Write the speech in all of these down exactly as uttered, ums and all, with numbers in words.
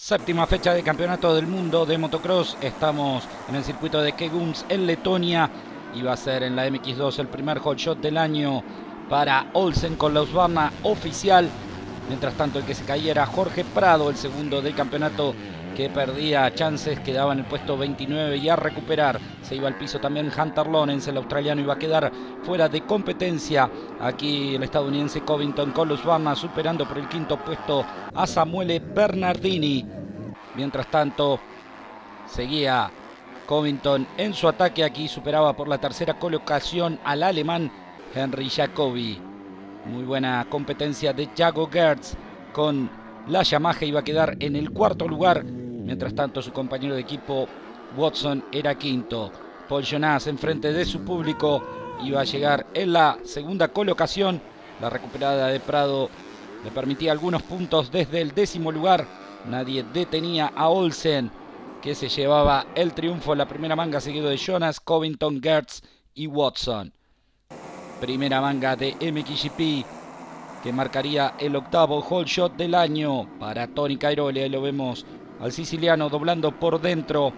Séptima fecha de campeonato del mundo de motocross. Estamos en el circuito de Kegums en Letonia. Y va a ser en la M X dos el primer hot shot del año para Olsen con la Husqvarna oficial. Mientras tanto, el que se caía era Jorge Prado, el segundo del campeonato, que perdía chances, quedaba en el puesto veintinueve y a recuperar. Se iba al piso también Hunter Lawrence, el australiano, iba a quedar fuera de competencia. Aquí el estadounidense Covington con los Husqvarna superando por el quinto puesto a Samuele Bernardini. Mientras tanto, seguía Covington en su ataque. Aquí superaba por la tercera colocación al alemán Henry Jacobi. Muy buena competencia de Jago Gertz con la Yamaha, iba a quedar en el cuarto lugar. Mientras tanto, su compañero de equipo Watson era quinto. Paul Jonas, enfrente de su público, iba a llegar en la segunda colocación. La recuperada de Prado le permitía algunos puntos desde el décimo lugar. Nadie detenía a Olsen, que se llevaba el triunfo en la primera manga, seguido de Jonas, Covington, Gertz y Watson. Primera manga de M X G P, que marcaría el octavo hole shot del año para Tony Cairoli. Ahí lo vemos al siciliano doblando por dentro.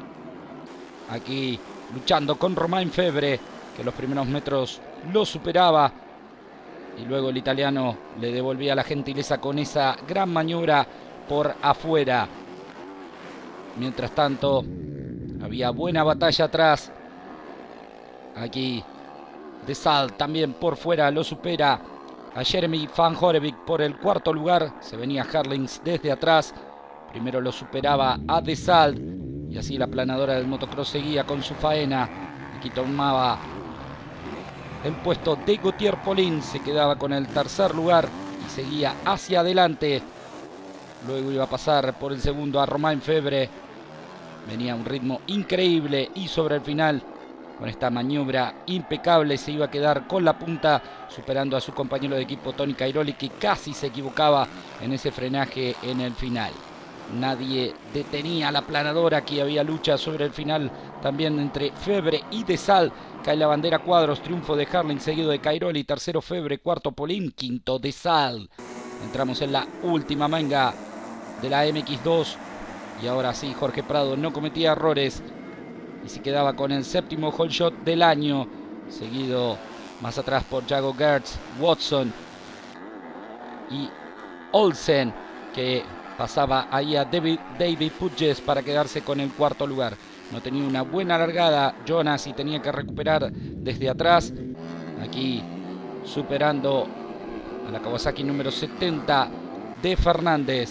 Aquí luchando con Romain Febre, que los primeros metros lo superaba. Y luego el italiano le devolvía la gentileza con esa gran maniobra por afuera. Mientras tanto, había buena batalla atrás. Aquí De Sal también por fuera lo supera a Jeremy Van Horevik por el cuarto lugar. Se venía Herlings desde atrás. Primero lo superaba a De Sal. Y así la planadora del motocross seguía con su faena. Aquí tomaba el puesto de Gautier Paulin. Se quedaba con el tercer lugar y seguía hacia adelante. Luego iba a pasar por el segundo a Romain Febre. Venía a un ritmo increíble y sobre el final, con esta maniobra impecable, se iba a quedar con la punta, superando a su compañero de equipo Tony Cairoli, que casi se equivocaba en ese frenaje en el final. Nadie detenía la planadora. Aquí había lucha sobre el final también entre Febre y De Sal. Cae la bandera cuadros, triunfo de Herling seguido de Cairoli, tercero Febre, cuarto Paulin, quinto De Sal. Entramos en la última manga de la M X dos y ahora sí Jorge Prado no cometía errores y se quedaba con el séptimo hole shot del año, seguido más atrás por Jago Gertz, Watson y Olsen, que pasaba ahí a David, David Puches para quedarse con el cuarto lugar. No tenía una buena largada Jonas y tenía que recuperar desde atrás. Aquí superando a la Kawasaki número setenta de Fernández.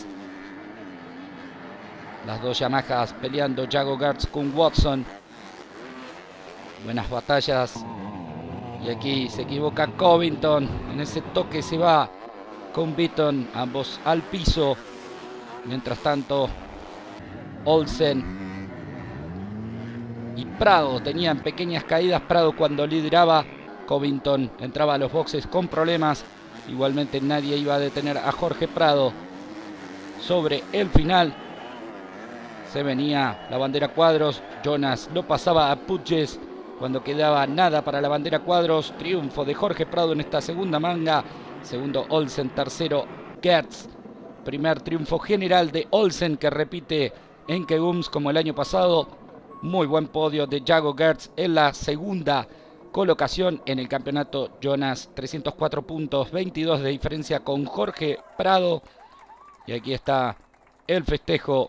Las dos Yamahas peleando, Jago Gertz con Watson. Buenas batallas. Y aquí se equivoca Covington. En ese toque se va con Beaton, ambos al piso. Mientras tanto, Olsen y Prado tenían pequeñas caídas. Prado cuando lideraba, Covington entraba a los boxes con problemas. Igualmente nadie iba a detener a Jorge Prado. Sobre el final se venía la bandera cuadros. Jonas lo pasaba a Puches cuando quedaba nada para la bandera cuadros. Triunfo de Jorge Prado en esta segunda manga. Segundo Olsen, tercero Gertz. Primer triunfo general de Olsen, que repite en Kegums como el año pasado. Muy buen podio de Jago Gertz en la segunda colocación en el campeonato. Jonas, trescientos cuatro puntos, veintidós de diferencia con Jorge Prado. Y aquí está el festejo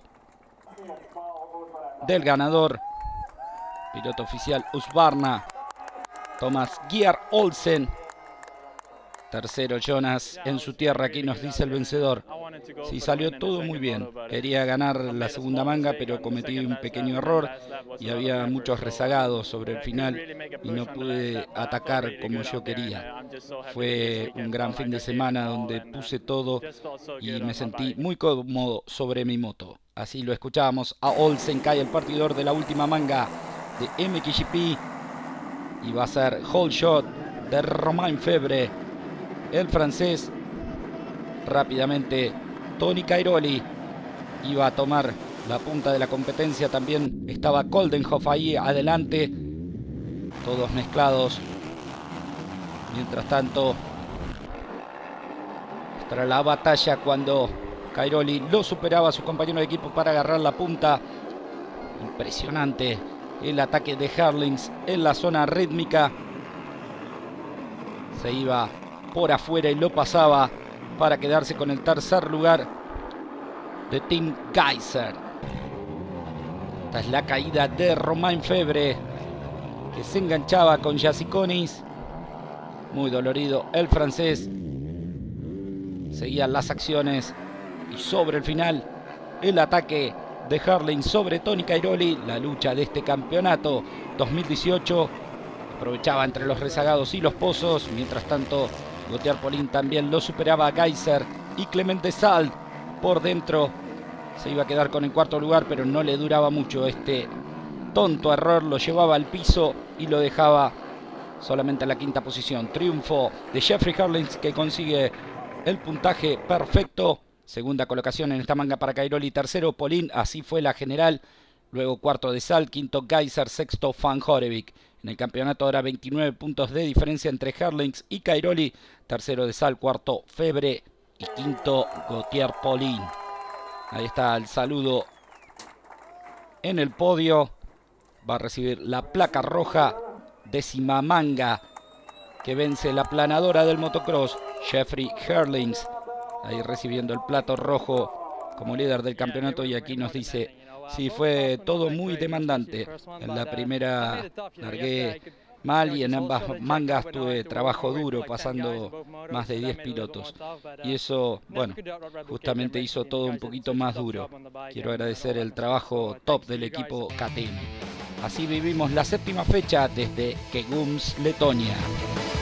del ganador, piloto oficial Husqvarna, Thomas Gear Olsen. Tercero Jonas en su tierra. Aquí nos dice el vencedor: sí, salió todo muy bien. Quería ganar la segunda manga, pero cometí un pequeño error y había muchos rezagados sobre el final y no pude atacar como yo quería. Fue un gran fin de semana donde puse todo y me sentí muy cómodo sobre mi moto. Así lo escuchábamos a Olsen. Cae el partidor de la última manga de M X G P y va a ser hole shot de Romain Febre, el francés. Rápidamente Tony Cairoli iba a tomar la punta de la competencia. También estaba Koldenhoff ahí adelante, todos mezclados. Mientras tanto, estará la batalla cuando Cairoli lo superaba a su compañero de equipo para agarrar la punta. Impresionante el ataque de Herlings en la zona rítmica. Se iba por afuera y lo pasaba para quedarse con el tercer lugar de Team Gajser. Esta es la caída de Romain Febvre, que se enganchaba con Jasikonis. Muy dolorido el francés. Seguían las acciones y sobre el final el ataque de Herlings sobre Tony Cairoli. La lucha de este campeonato dos mil dieciocho. Aprovechaba entre los rezagados y los pozos. Mientras tanto, Gautier Paulin también lo superaba a Gajser. Y Clement Desailles por dentro se iba a quedar con el cuarto lugar, pero no le duraba mucho. Este tonto error lo llevaba al piso y lo dejaba solamente en la quinta posición. Triunfo de Jeffrey Herlings, que consigue el puntaje perfecto. Segunda colocación en esta manga para Cairoli. Tercero Paulin, así fue la general. Luego cuarto Desailles, quinto Gajser, sexto Van Horevik. En el campeonato ahora veintinueve puntos de diferencia entre Herlings y Cairoli. Tercero Desailles, cuarto Febvre y quinto Gautier Paulin. Ahí está el saludo en el podio. Va a recibir la placa roja, décima manga que vence la planadora del motocross, Jeffrey Herlings. Ahí recibiendo el plato rojo como líder del campeonato. Y aquí nos dice: sí, fue todo muy demandante. En la primera largué mal y en ambas mangas tuve trabajo duro, pasando más de diez pilotos. Y eso, bueno, justamente hizo todo un poquito más duro. Quiero agradecer el trabajo top del equipo K T M. Así vivimos la séptima fecha desde Kegums, Letonia.